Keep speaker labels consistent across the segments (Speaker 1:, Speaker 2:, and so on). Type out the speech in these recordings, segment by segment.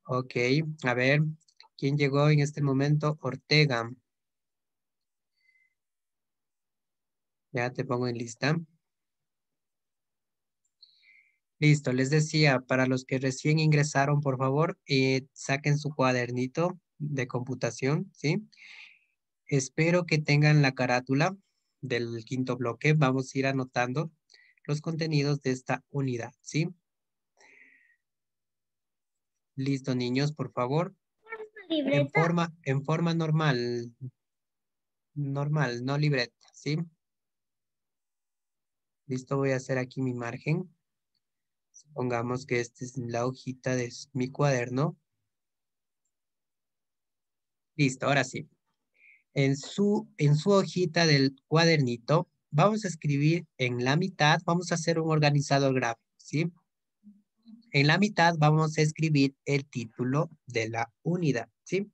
Speaker 1: Ok, a ver, ¿quién llegó en este momento? Ortega. Ya te pongo en lista. Listo, les decía, para los que recién ingresaron, por favor, saquen su cuadernito de computación, ¿sí? Espero que tengan la carátula del quinto bloque. Vamos a ir anotando los contenidos de esta unidad, ¿sí? Listo, niños, por favor.
Speaker 2: Libreta.
Speaker 1: En forma normal, normal, no libreta, ¿sí? Listo, voy a hacer aquí mi margen. Supongamos que esta es la hojita de mi cuaderno. Listo, ahora sí. En su hojita del cuadernito, vamos a escribir en la mitad, vamos a hacer un organizador gráfico, ¿sí? En la mitad vamos a escribir el título de la unidad, ¿sí?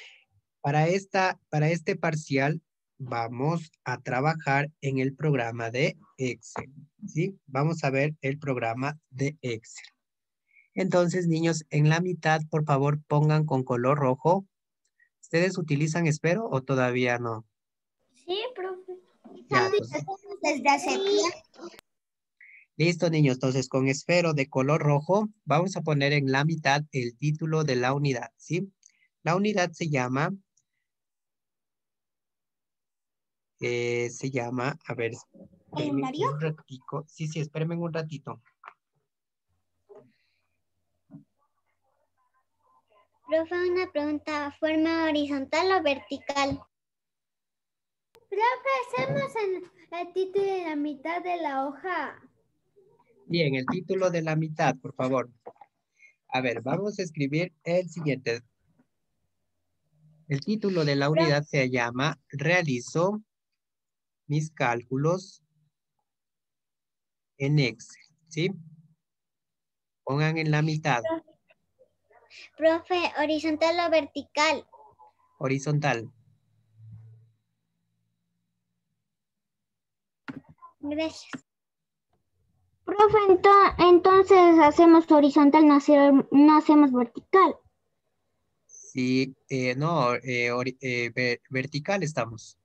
Speaker 1: Para este parcial vamos a trabajar en el programa de Excel, ¿sí? Vamos a ver el programa de Excel. Entonces, niños, en la mitad, por favor, pongan con color rojo. ¿Ustedes utilizan esfero o todavía no?
Speaker 2: Sí, profe.
Speaker 1: Ya, entonces.
Speaker 2: Desde hace tiempo.
Speaker 1: Listo, niños. Entonces, con esfero de color rojo, vamos a poner en la mitad el título de la unidad, ¿sí? La unidad se llama, a ver, espérenme
Speaker 2: ¿Calendario?
Speaker 1: un ratico. Sí, sí, espérenme un ratito.
Speaker 2: Profe, una pregunta, ¿forma horizontal o vertical? Profe, hacemos el título de la mitad de la hoja.
Speaker 1: Bien, el título de la mitad, por favor. A ver, vamos a escribir el siguiente. El título de la
Speaker 2: Profe,
Speaker 1: unidad se llama Realizo mis cálculos en Excel, ¿sí? Pongan en la mitad,
Speaker 2: profe, horizontal o vertical.
Speaker 1: horizontal.
Speaker 2: Gracias. Profe, entonces hacemos horizontal, no hacemos vertical.
Speaker 1: Sí, no, vertical estamos.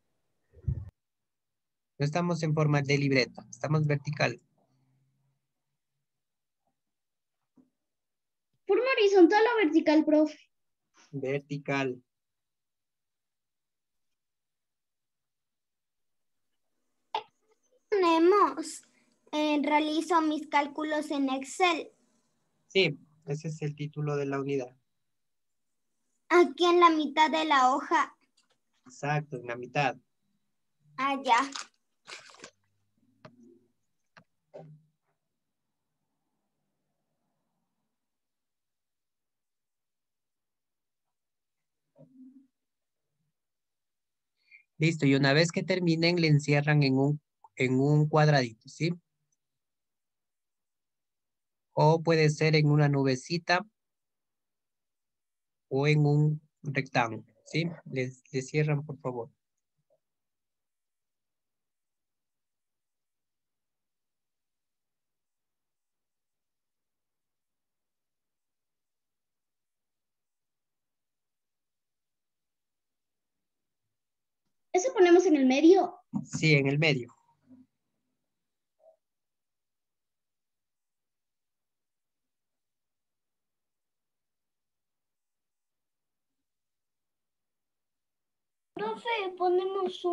Speaker 1: No estamos en forma de libreta, estamos vertical.
Speaker 2: ¿Forma horizontal o vertical, profe?
Speaker 1: Vertical.
Speaker 2: Tenemos, realizo mis cálculos en Excel.
Speaker 1: Sí, ese es el título de la unidad.
Speaker 2: Aquí en la mitad de la hoja.
Speaker 1: Exacto, en la mitad.
Speaker 2: Allá.
Speaker 1: Listo, y una vez que terminen, le encierran en un cuadradito, ¿sí? O puede ser en una nubecita o en un rectángulo, ¿sí? Les cierran, por favor.
Speaker 2: ¿Eso ponemos en el medio?
Speaker 1: Sí, en el medio.
Speaker 2: Profe, ponemos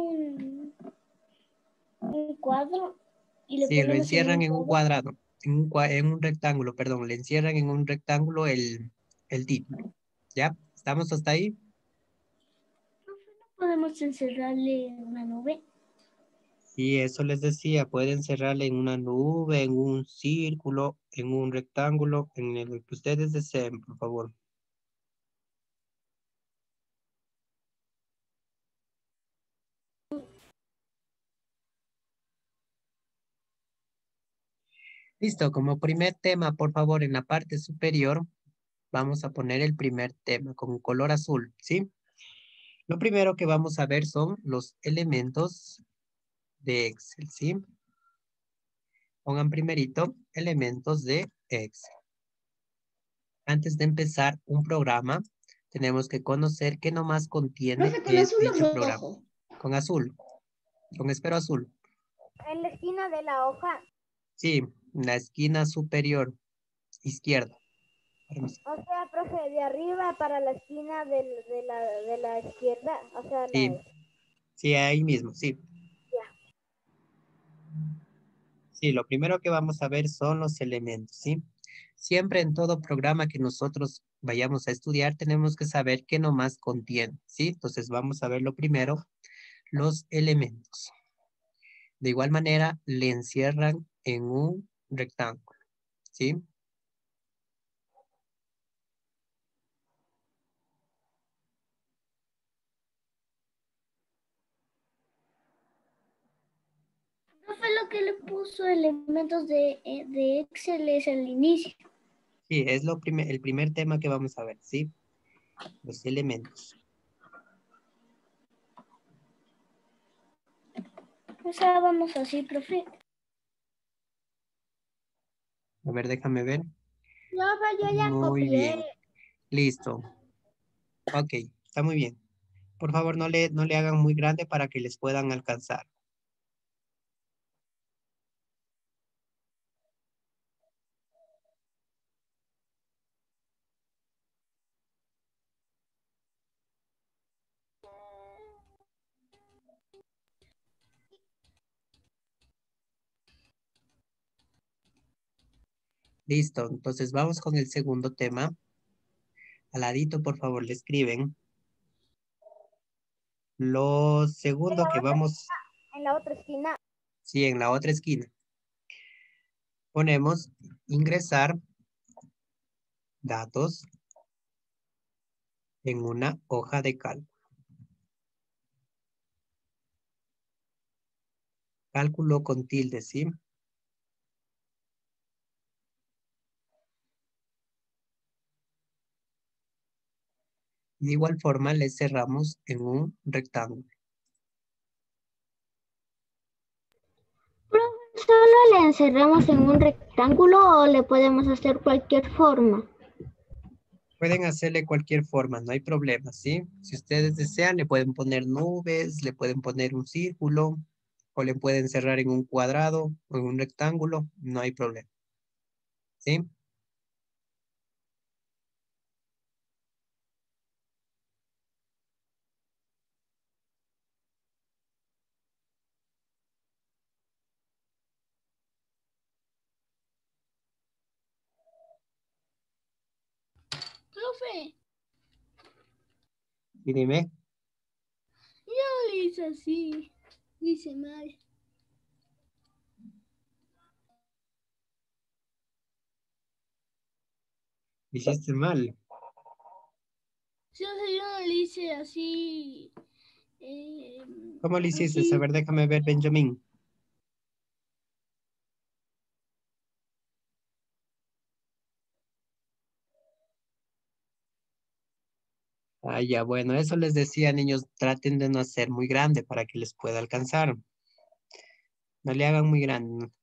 Speaker 2: un cuadro y le
Speaker 1: Sí, lo
Speaker 2: ponemos en
Speaker 1: encierran
Speaker 2: un
Speaker 1: en un
Speaker 2: cuadro.
Speaker 1: cuadrado, en un rectángulo, perdón, le encierran en un rectángulo el título. ¿Ya? ¿Estamos hasta ahí?
Speaker 2: Profe, ¿no podemos encerrarle en una nube?
Speaker 1: Sí, eso les decía, pueden cerrarle en una nube, en un círculo, en un rectángulo, en el que ustedes deseen, por favor. Listo, como primer tema, por favor, en la parte superior, vamos a poner el primer tema con color azul, ¿sí? Lo primero que vamos a ver son los elementos de Excel, ¿sí? Pongan primerito elementos de Excel. Antes de empezar un programa, tenemos que conocer qué nomás contiene
Speaker 3: Profe, ¿con azul o
Speaker 1: dicho programa.
Speaker 3: rojo?
Speaker 1: Con azul, con esfero azul.
Speaker 2: En la esquina de la hoja.
Speaker 1: Sí, en la esquina superior izquierda. Permiso.
Speaker 2: O sea, profe, de arriba para la esquina de la izquierda. O sea,
Speaker 1: Sí, sí, ahí mismo, sí. Sí, lo primero que vamos a ver son los elementos, ¿sí? Siempre en todo programa que nosotros vayamos a estudiar tenemos que saber qué nomás contiene, ¿sí? Entonces vamos a ver lo primero, los elementos. De igual manera, le encierran en un rectángulo, ¿sí?
Speaker 3: Profe, lo que le puso elementos de Excel es el inicio.
Speaker 1: Sí, es el primer tema que vamos a ver, ¿sí? Los elementos.
Speaker 3: O sea, vamos así, profe.
Speaker 1: A ver, déjame ver.
Speaker 2: Profe, yo ya
Speaker 1: Muy
Speaker 2: copié.
Speaker 1: bien. Listo. Ok, está muy bien. Por favor, no le hagan muy grande para que les puedan alcanzar. Listo, entonces vamos con el segundo tema. Al ladito, por favor, le escriben. Lo segundo que vamos,
Speaker 2: En la otra esquina.
Speaker 1: sí, en la otra esquina. Ponemos ingresar datos en una hoja de cálculo. Cálculo con tilde, ¿sí? De igual forma le cerramos en un rectángulo.
Speaker 2: ¿Solo le encerramos en un rectángulo o le podemos hacer cualquier forma?
Speaker 1: Pueden hacerle cualquier forma, no hay problema, ¿sí? Si ustedes desean, le pueden poner nubes, le pueden poner un círculo, o le pueden cerrar en un cuadrado o en un rectángulo, no hay problema, ¿sí?
Speaker 3: Profe,
Speaker 1: Y dime,
Speaker 3: yo lo hice así. Dice mal.
Speaker 1: hiciste mal.
Speaker 3: Sí, o sea, yo no lo hice así.
Speaker 1: ¿Cómo lo hiciste? A
Speaker 3: Así.
Speaker 1: ver, déjame ver, Benjamín. Ah, ya, bueno, eso les decía, niños, traten de no hacer muy grande para que les pueda alcanzar. No le hagan muy grande. ¿No?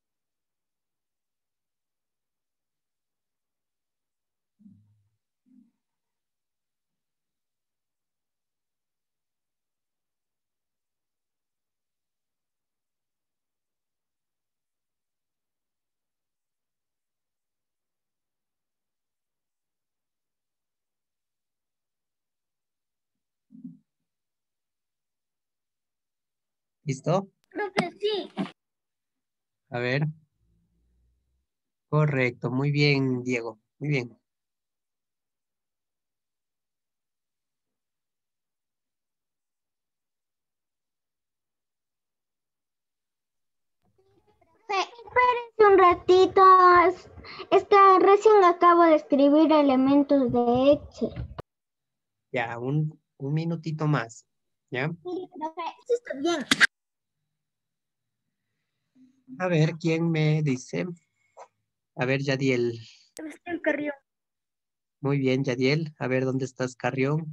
Speaker 1: ¿Listo?
Speaker 3: Profe, sí.
Speaker 1: A ver. Correcto, muy bien, Diego. Muy bien.
Speaker 2: Espérense un ratito. Es que recién acabo de escribir elementos de Excel.
Speaker 1: Ya, un minutito más. ¿Ya?
Speaker 2: Mire, profe, eso está bien.
Speaker 1: A ver, ¿quién me dice? A ver, Yadiel.
Speaker 3: Sebastián Carrión.
Speaker 1: Muy bien, Yadiel. A ver, ¿dónde estás, Carrión?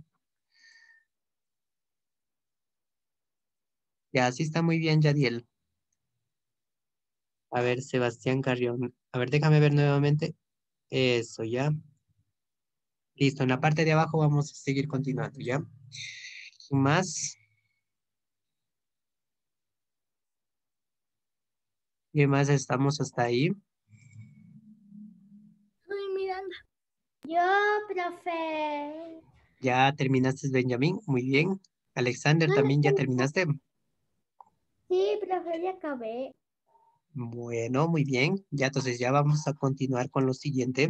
Speaker 1: Ya, sí está muy bien, Yadiel. A ver, Sebastián Carrión. A ver, déjame ver nuevamente. Eso, ya. Listo, en la parte de abajo vamos a seguir continuando, ¿ya? Más. ¿Qué más estamos hasta ahí?
Speaker 3: Estoy mirando. Yo, profe.
Speaker 1: ¿Ya terminaste, Benjamín? Muy bien. Alexander, ¿también ya terminaste?
Speaker 3: Sí, profe, ya acabé.
Speaker 1: Bueno, muy bien. Ya entonces ya vamos a continuar con lo siguiente.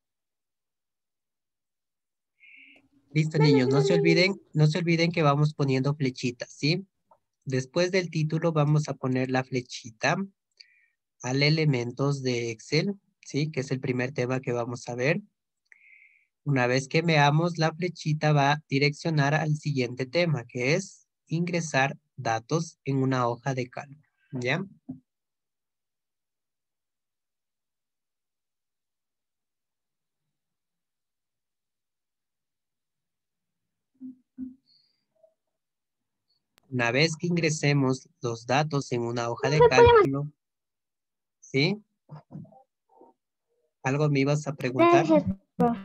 Speaker 1: Listo, niños, no se olviden que vamos poniendo flechitas, ¿sí? Después del título vamos a poner la flechita al elementos de Excel, ¿sí? Que es el primer tema que vamos a ver. Una vez que veamos, la flechita va a direccionar al siguiente tema, que es ingresar datos en una hoja de cálculo, ¿ya? Una vez que ingresemos los datos en una hoja de cálculo, ¿sí? ¿Algo me ibas a preguntar?
Speaker 2: Gracias, profe.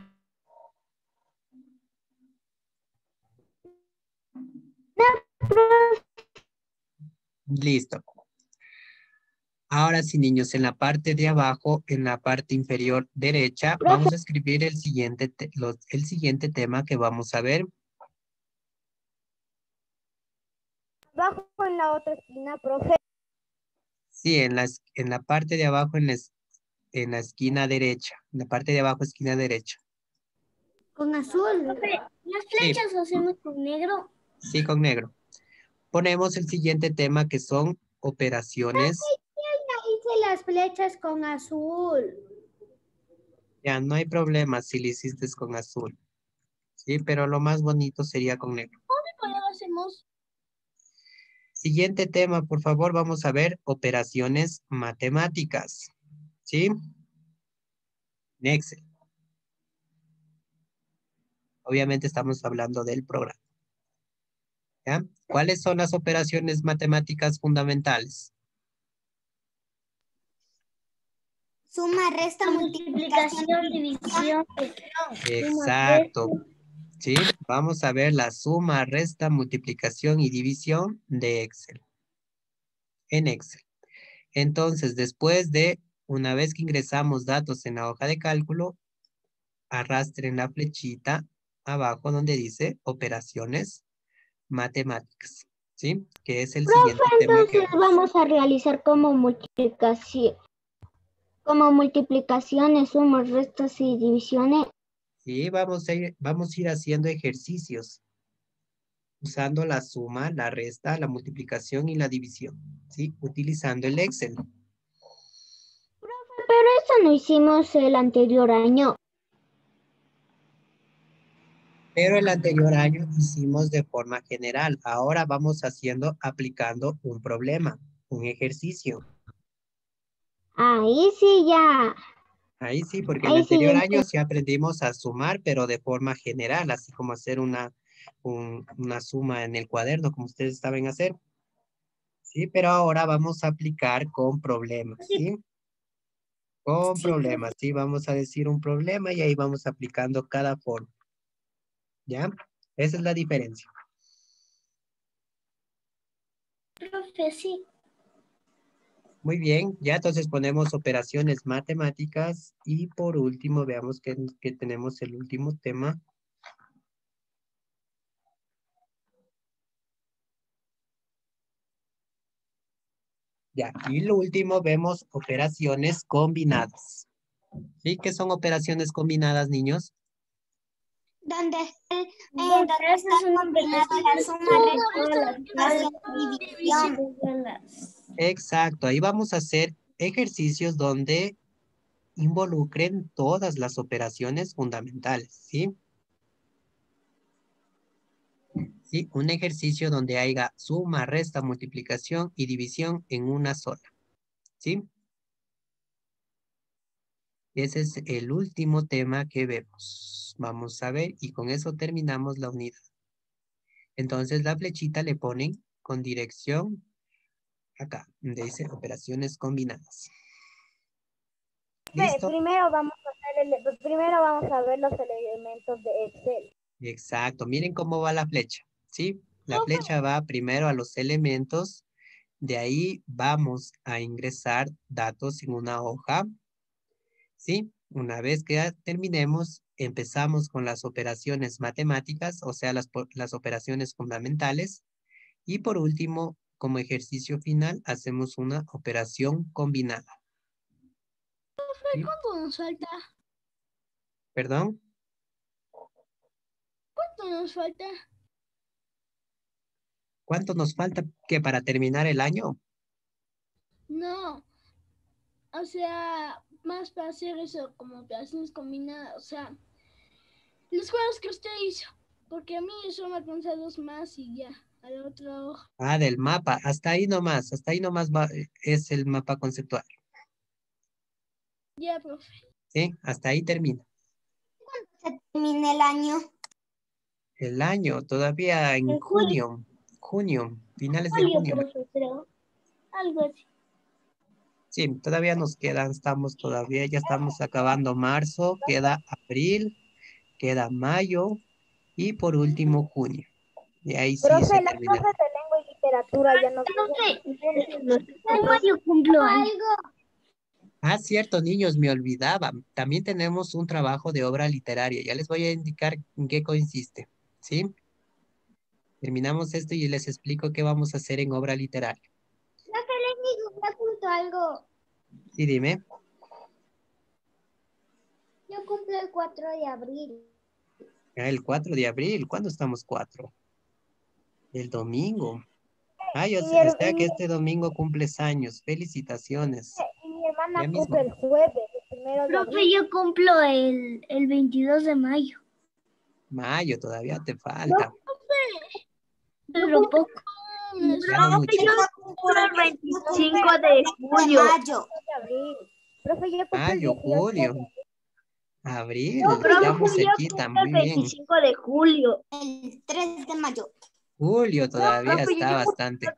Speaker 1: Listo. Ahora sí, niños, en la parte de abajo, en la parte inferior derecha,
Speaker 2: Profe,
Speaker 1: vamos a escribir el siguiente, el siguiente tema que vamos a ver.
Speaker 2: abajo en la otra esquina, profe.
Speaker 1: Sí, en la parte de abajo, en la esquina derecha. En la parte de abajo, esquina derecha.
Speaker 3: Con azul. Profe, las
Speaker 1: Sí,
Speaker 3: flechas hacemos con negro.
Speaker 1: sí, con negro. Ponemos el siguiente tema que son operaciones.
Speaker 3: Hice las flechas con azul.
Speaker 1: Ya, no hay problema si lo hiciste con azul. Sí, pero lo más bonito sería con negro.
Speaker 3: ¿Cómo lo hacemos?
Speaker 1: Siguiente tema, por favor, vamos a ver operaciones matemáticas. ¿Sí? En Excel. Obviamente estamos hablando del programa. ¿Ya? ¿Cuáles son las operaciones matemáticas fundamentales?
Speaker 3: Suma, resta, multiplicación, división.
Speaker 1: Exacto. ¿Sí? Vamos a ver la suma, resta, multiplicación y división de Excel. En Excel. Entonces, una vez que ingresamos datos en la hoja de cálculo, arrastren la flechita abajo donde dice operaciones matemáticas, ¿sí? Que es el
Speaker 2: Profe,
Speaker 1: siguiente tema que
Speaker 2: entonces vamos a realizar como multiplicaciones, sumas, restas y divisiones.
Speaker 1: sí, vamos a ir haciendo ejercicios usando la suma, la resta, la multiplicación y la división, ¿sí? Utilizando el Excel.
Speaker 2: Pero eso no hicimos el anterior año.
Speaker 1: Pero el anterior año hicimos de forma general. Ahora vamos aplicando un problema, un ejercicio.
Speaker 2: Ahí sí ya.
Speaker 1: Ahí sí, porque el
Speaker 2: Ahí sí
Speaker 1: anterior año
Speaker 2: entiendo.
Speaker 1: sí aprendimos a sumar, pero de forma general, así como hacer una suma en el cuaderno, como ustedes saben hacer. Sí, pero ahora vamos a aplicar con problemas, ¿sí? Con
Speaker 3: Sí,
Speaker 1: problemas, ¿sí? Vamos a decir un problema y ahí vamos aplicando cada forma, ¿ya? Esa es la diferencia.
Speaker 3: profe, sí.
Speaker 1: Muy bien, ya entonces ponemos operaciones matemáticas y por último veamos que tenemos el último tema. Ya, y lo último vemos operaciones combinadas. ¿Sí? ¿Qué son operaciones combinadas, niños?
Speaker 2: Donde
Speaker 3: Donde
Speaker 2: está
Speaker 3: haces una
Speaker 2: combinada la
Speaker 3: operación,
Speaker 2: suma, resta, multiplicación y división.
Speaker 1: Exacto, ahí vamos a hacer ejercicios donde involucren todas las operaciones fundamentales, ¿sí? Sí, un ejercicio donde haya suma, resta, multiplicación y división en una sola, ¿sí? Ese es el último tema que vemos. Vamos a ver y con eso terminamos la unidad. Entonces la flechita le ponen con dirección acá, donde dice operaciones combinadas. ¿Listo?
Speaker 2: Primero vamos a ver los elementos de Excel.
Speaker 1: Exacto. Miren cómo va la flecha, ¿sí? La flecha va primero a los elementos. De ahí vamos a ingresar datos en una hoja, ¿sí? Una vez que ya terminemos, empezamos con las operaciones matemáticas, o sea, las operaciones fundamentales. Y por último, como ejercicio final, hacemos una operación combinada. ¿Sí?
Speaker 3: ¿Cuánto nos falta?
Speaker 1: ¿Perdón?
Speaker 3: ¿Cuánto nos falta?
Speaker 1: ¿Cuánto nos falta que para terminar el año?
Speaker 3: No, o sea, más para hacer eso, como operaciones combinadas, o sea, los juegos que usted hizo, porque a mí eso me alcanza 2 más y ya, a la otra hoja.
Speaker 1: Ah, del mapa. Hasta ahí nomás es el mapa conceptual.
Speaker 3: Ya, profe.
Speaker 1: ¿Sí? Hasta ahí termina.
Speaker 2: Se termina el año.
Speaker 1: El año, todavía en
Speaker 2: En julio.
Speaker 1: junio, finales de junio.
Speaker 3: Profe, creo. Algo así.
Speaker 1: Sí, todavía nos quedan, ya estamos acabando marzo, queda abril, queda mayo y por último junio. Y ahí sí se
Speaker 2: Profe, las
Speaker 1: termina.
Speaker 2: clases de lengua y literatura ya no
Speaker 3: Profe, yo cumplo algo.
Speaker 1: Ah, cierto, niños, me olvidaba. También tenemos un trabajo de obra literaria. Ya les voy a indicar en qué consiste. ¿Sí? Terminamos esto y les explico qué vamos a hacer en obra literaria.
Speaker 2: Profe, les digo, me apunto algo.
Speaker 1: Sí, dime.
Speaker 2: Yo cumplo el 4 de abril.
Speaker 1: Ah, el 4 de abril. ¿Cuándo estamos 4? El domingo. Ah,
Speaker 2: Y mi,
Speaker 1: o
Speaker 2: her-
Speaker 1: sea
Speaker 2: y
Speaker 1: que
Speaker 2: mi-
Speaker 1: este domingo cumples años. Felicitaciones.
Speaker 2: y mi hermana
Speaker 1: Ya
Speaker 2: cumple
Speaker 1: mismo.
Speaker 2: el jueves, el 1 de
Speaker 3: Profe,
Speaker 2: abril.
Speaker 3: yo cumplo el 22 de mayo.
Speaker 1: Mayo, todavía te falta.
Speaker 3: Profe, pero poco.
Speaker 1: Ya no mucho.
Speaker 2: Yo cumplo el 25 de julio. Mayo. De abril. Profe, yo cumplo el
Speaker 1: Mayo,
Speaker 2: 18 de
Speaker 1: julio,
Speaker 2: abril.
Speaker 1: abril.
Speaker 2: Profe,
Speaker 1: Estamos cerquita, muy bien.
Speaker 2: de julio. El 3 de mayo.
Speaker 1: Julio todavía está bastante.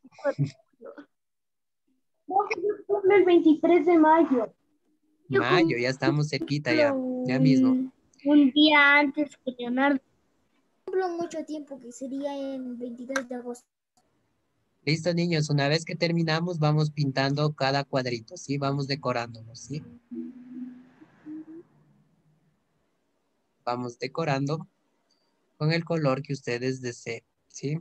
Speaker 2: Profe, yo cumplo el 23 de mayo.
Speaker 3: Yo
Speaker 1: Mayo, ya estamos cerquita
Speaker 3: cumplo
Speaker 1: ya mismo.
Speaker 3: un día antes que Leonardo.
Speaker 2: Cumplo mucho tiempo, que sería en 23 de agosto.
Speaker 1: Listo, niños, una vez que terminamos, vamos pintando cada cuadrito, ¿sí? Vamos decorándolo, ¿sí? Vamos decorando con el color que ustedes deseen, ¿sí?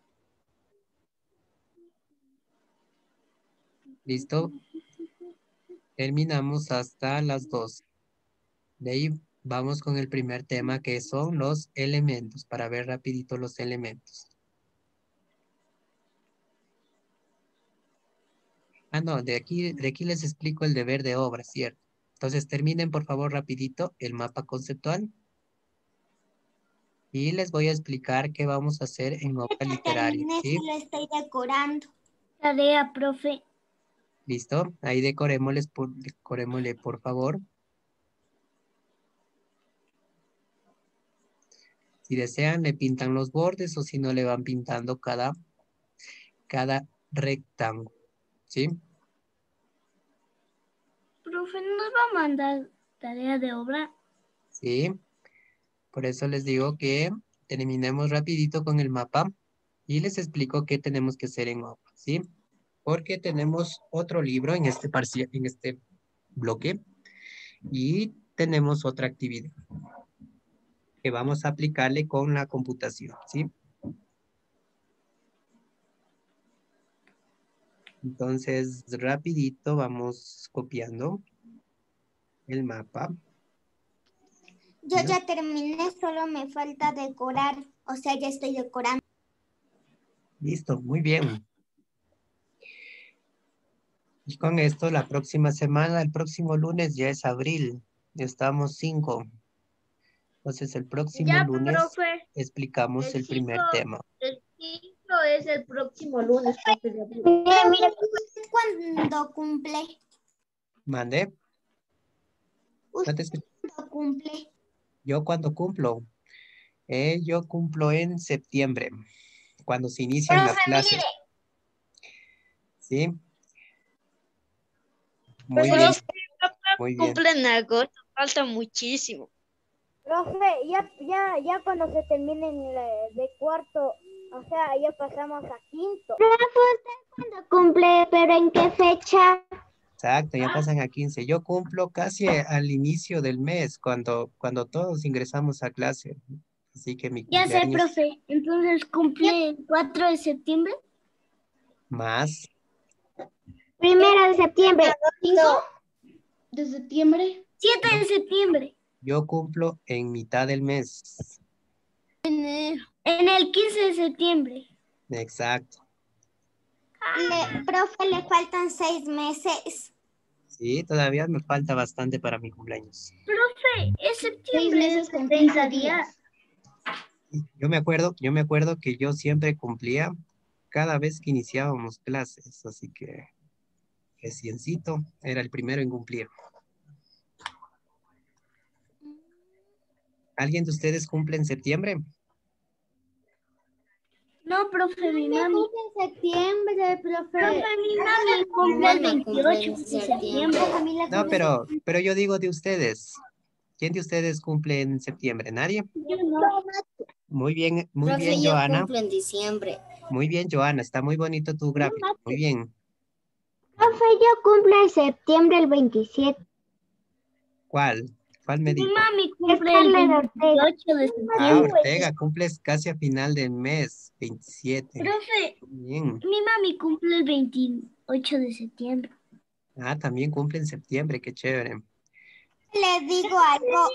Speaker 1: ¿Listo? Terminamos hasta las 12. De ahí vamos con el primer tema, que son los elementos, para ver rapidito los elementos. Ah, no, de aquí les explico el deber de obra, ¿cierto? Entonces terminen por favor rapidito el mapa conceptual y les voy a explicar qué vamos a hacer en obra literaria,
Speaker 2: Terminé,
Speaker 1: ¿sí?
Speaker 2: solo estoy decorando.
Speaker 3: Tarea, profe.
Speaker 1: ¿Listo? Ahí decorémosle por favor. Si desean le pintan los bordes o si no le van pintando cada rectángulo, ¿sí?
Speaker 3: Profe, ¿nos va a mandar tarea de obra?
Speaker 1: Sí. Por eso les digo que terminemos rapidito con el mapa y les explico qué tenemos que hacer en obra, ¿sí? Porque tenemos otro libro en en este bloque y tenemos otra actividad que vamos a aplicarle con la computación, ¿sí? Entonces, rapidito vamos copiando el mapa.
Speaker 2: Yo ya terminé, solo me falta decorar. O sea, ya estoy decorando.
Speaker 1: Listo, muy bien. Y con esto, la próxima semana, el próximo lunes ya es abril. Ya estamos 5. Entonces, el próximo
Speaker 2: Ya,
Speaker 1: lunes
Speaker 2: profe.
Speaker 1: explicamos el primer tema.
Speaker 2: El 5 es el próximo lunes, profe. Mira, ¿cuándo cumple?
Speaker 1: ¿Mande? No te
Speaker 2: ¿Usted
Speaker 1: escucho.
Speaker 2: cuándo cumple?
Speaker 1: ¿Yo cuándo cumplo? Yo cumplo en septiembre, cuando se inician las
Speaker 2: Profe,
Speaker 1: clases.
Speaker 2: mire.
Speaker 1: ¿Sí? Muy
Speaker 2: Profe,
Speaker 1: bien. Muy bien.
Speaker 4: cumple en agosto, falta muchísimo.
Speaker 5: Profe, ya cuando se termine de cuarto, o sea, ya pasamos a quinto.
Speaker 2: ¿Cuándo cumple? ¿Pero en qué fecha?
Speaker 1: Exacto, ya pasan a 15. Yo cumplo casi al inicio del mes, cuando todos ingresamos a clase. Así que mi
Speaker 3: Ya sé,
Speaker 1: cumpleaños
Speaker 3: profe. Entonces cumple el 4 de septiembre.
Speaker 1: más.
Speaker 2: 1 de septiembre.
Speaker 3: 5 de septiembre. 7 de septiembre.
Speaker 1: Yo cumplo en mitad del mes.
Speaker 3: En el 15 de septiembre.
Speaker 1: Exacto.
Speaker 2: Profe, le faltan 6 meses.
Speaker 1: Sí, todavía me falta bastante para mi cumpleaños.
Speaker 3: Profe, es
Speaker 5: 6
Speaker 3: septiembre.
Speaker 5: meses con
Speaker 3: 30
Speaker 5: 15
Speaker 3: días.
Speaker 1: Yo me acuerdo que yo siempre cumplía cada vez que iniciábamos clases, así que reciencito era el primero en cumplir. ¿Alguien de ustedes cumple en septiembre?
Speaker 3: No, profe, mi mami.
Speaker 2: En septiembre, profe.
Speaker 3: Profe, mi mami cumple el 28 de septiembre.
Speaker 1: No, pero yo digo de ustedes. ¿Quién de ustedes cumple en septiembre? ¿Nadie?
Speaker 3: Yo no.
Speaker 1: Muy bien,
Speaker 5: Profe, yo
Speaker 1: Joana.
Speaker 5: cumplo en diciembre.
Speaker 1: Muy bien, Joana. Está muy bonito tu gráfico. Muy bien.
Speaker 2: Profe, yo cumplo en septiembre el 27.
Speaker 1: ¿Cuál? ¿Cuál me
Speaker 3: Mi
Speaker 1: dijo?
Speaker 3: mami cumple el 28 de
Speaker 1: Ah,
Speaker 3: septiembre.
Speaker 1: Ortega, cumples casi a final del mes, 27.
Speaker 3: Profe,
Speaker 1: Bien.
Speaker 3: mi mami cumple el 28 de septiembre.
Speaker 1: Ah, también cumple en septiembre, qué chévere.
Speaker 2: Le digo algo.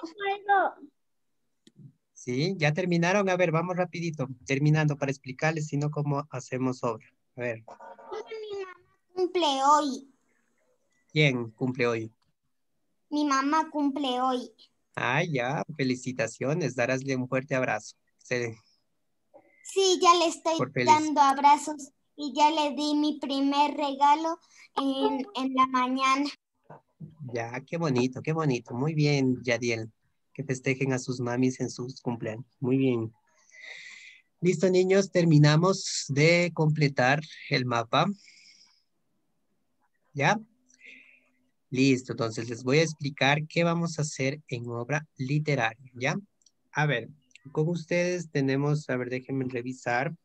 Speaker 1: Sí, ya terminaron. A ver, vamos rapidito, terminando para explicarles, si no, cómo hacemos obra. A ver,
Speaker 2: Mi mamá cumple hoy.
Speaker 1: ¿quién cumple hoy?
Speaker 2: Mi mamá cumple hoy.
Speaker 1: Ah, ya, felicitaciones, darásle un fuerte abrazo. Sí,
Speaker 2: Sí, ya le estoy
Speaker 1: por feliz.
Speaker 2: dando abrazos y ya le di mi primer regalo en la mañana.
Speaker 1: Ya, qué bonito, qué bonito. Muy bien, Yadiel. Que festejen a sus mamis en sus cumpleaños. Muy bien. Listo, niños, terminamos de completar el mapa. ¿Ya? Listo, entonces les voy a explicar qué vamos a hacer en obra literaria, ¿ya? A ver, con ustedes tenemos, a ver, déjenme revisar.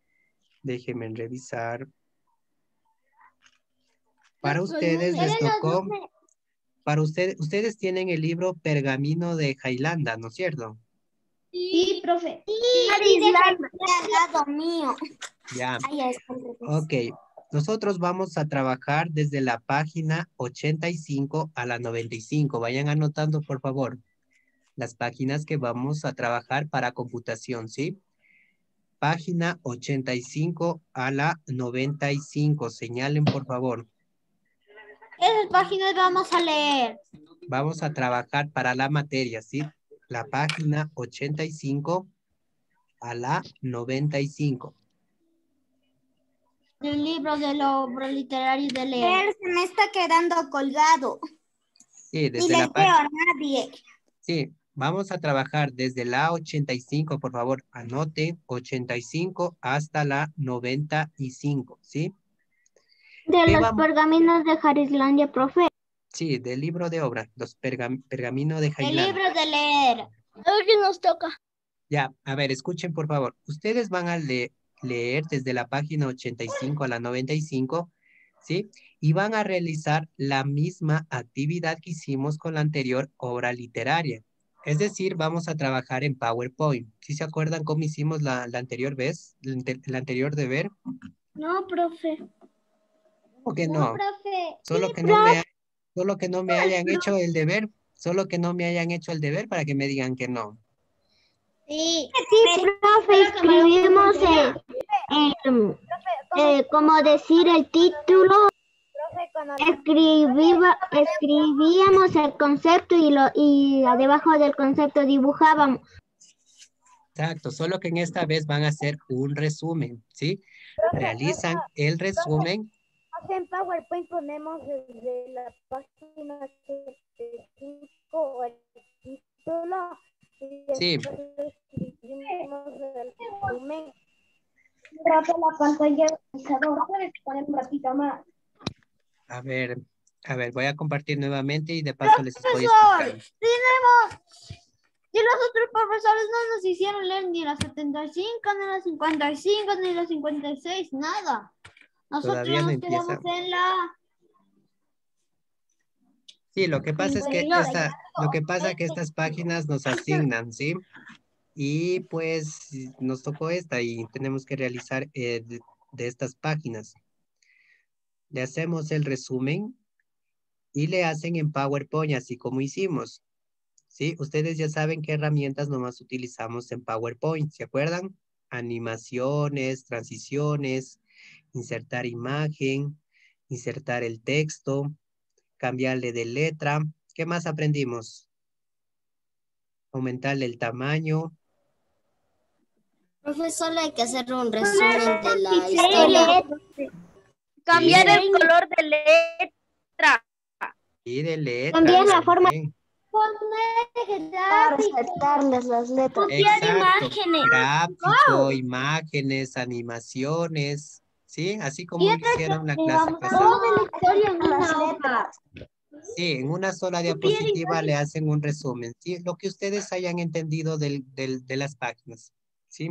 Speaker 1: Para ustedes les tocó, ustedes tienen el libro Pergamino de Jailanda, ¿no es cierto?
Speaker 5: Sí, profe.
Speaker 2: Al lado mío.
Speaker 1: Ya,
Speaker 2: Ahí está el revés.
Speaker 1: ok. Nosotros vamos a trabajar desde la página 85 a la 95. Vayan anotando, por favor, las páginas que vamos a trabajar para computación, ¿sí? Página 85 a la 95. Señalen, por favor.
Speaker 2: Esas páginas vamos a leer.
Speaker 1: Vamos a trabajar para la materia, ¿sí? La página 85 a la 95.
Speaker 2: Del libro de la obra literaria de leer. Se me está quedando colgado.
Speaker 1: Sí,
Speaker 2: Y
Speaker 1: desde
Speaker 2: les
Speaker 1: la
Speaker 2: veo
Speaker 1: página.
Speaker 2: a nadie.
Speaker 1: Sí, vamos a trabajar desde la 85, por favor, anote 85 hasta la 95, ¿sí?
Speaker 2: De
Speaker 1: ¿Qué
Speaker 2: los
Speaker 1: vamos?
Speaker 2: pergaminos de Jarislandia, profe.
Speaker 1: Sí, del libro de obra, los pergaminos de
Speaker 2: El
Speaker 1: Jailán.
Speaker 2: libro de leer.
Speaker 3: A ver qué nos toca.
Speaker 1: Ya, a ver, escuchen por favor. Ustedes van a leer desde la página 85 a la 95, ¿sí? Y van a realizar la misma actividad que hicimos con la anterior obra literaria. Es decir, vamos a trabajar en PowerPoint. ¿Sí se acuerdan cómo hicimos la anterior vez? El anterior deber.
Speaker 3: No, profe.
Speaker 1: ¿O que no?
Speaker 2: Profe.
Speaker 1: Solo que no me hayan hecho el deber. Solo que no me hayan hecho el deber para que me digan que no.
Speaker 2: Sí, profe, escribimos como decir el título.
Speaker 5: Profe, cuando
Speaker 2: Escribíamos el concepto y debajo del concepto dibujábamos.
Speaker 1: Exacto, solo que en esta vez van a hacer un resumen, ¿sí? Realizan el resumen.
Speaker 5: en PowerPoint ponemos desde la página 85 el título y
Speaker 1: Sí.
Speaker 5: después escribimos el resumen.
Speaker 3: Rato la pantalla, puedes poner un ratito más.
Speaker 1: A ver, A ver, voy a compartir nuevamente y de paso les estoy explicando.
Speaker 6: Y los otros profesores no nos hicieron leer ni la 75, ni la 55, ni la 56, nada. Nosotros
Speaker 1: Todavía no
Speaker 6: nos
Speaker 1: empieza.
Speaker 6: quedamos en la...
Speaker 1: Sí, lo que pasa es que estas páginas nos asignan, ¿sí? Y pues nos tocó esta y tenemos que realizar de estas páginas. Le hacemos el resumen y le hacen en PowerPoint, así como hicimos. ¿Sí? Ustedes ya saben qué herramientas nomás utilizamos en PowerPoint, ¿se acuerdan? Animaciones, transiciones, insertar imagen, insertar el texto, cambiarle de letra. ¿Qué más aprendimos? Aumentarle el tamaño.
Speaker 6: Profesor, hay que hacer un resumen de la historia.
Speaker 4: Cambiar el color de letra.
Speaker 1: Y de letra.
Speaker 2: También la forma.
Speaker 1: también.
Speaker 6: Para resaltarles las letras.
Speaker 1: Exacto. Gráfico, imágenes, animaciones. ¿Sí? Así como lo hicieron la clase pasada.
Speaker 6: Toda la historia en una hoja.
Speaker 1: Sí, en una sola diapositiva le hacen un resumen. Sí, lo que ustedes hayan entendido de las páginas. ¿Sí?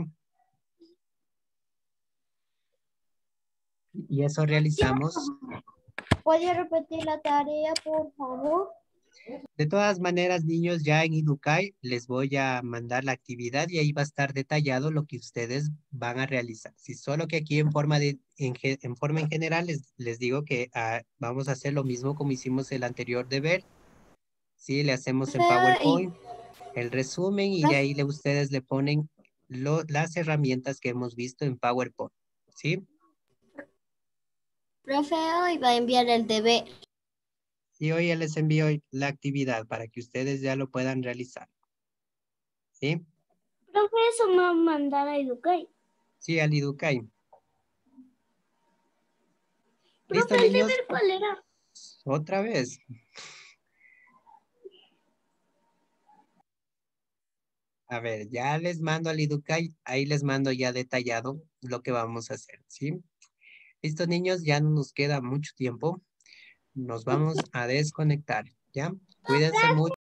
Speaker 1: Y eso realizamos.
Speaker 6: ¿Puede repetir la tarea, por favor?
Speaker 1: De todas maneras, niños, ya en Educay les voy a mandar la actividad y ahí va a estar detallado lo que ustedes van a realizar. Sí, solo que aquí en forma en general les digo que vamos a hacer lo mismo como hicimos el anterior deber. Sí, le hacemos en PowerPoint el resumen y de ahí ustedes le ponen las herramientas que hemos visto en PowerPoint. ¿Sí?
Speaker 6: Profe, hoy va a enviar el deber.
Speaker 1: Y hoy ya les envío la actividad para que ustedes ya lo puedan realizar. ¿Sí?
Speaker 3: Profe, eso me va a mandar a Educay.
Speaker 1: Sí, al Educay. ¿Listo,
Speaker 3: Profe, ¿el
Speaker 1: niños?
Speaker 3: deber cuál era?
Speaker 1: Otra vez. A ver, ya les mando al Educay. Ahí les mando ya detallado lo que vamos a hacer, ¿sí? Listo, niños, ya no nos queda mucho tiempo. Nos vamos a desconectar, ¿ya? Cuídense mucho.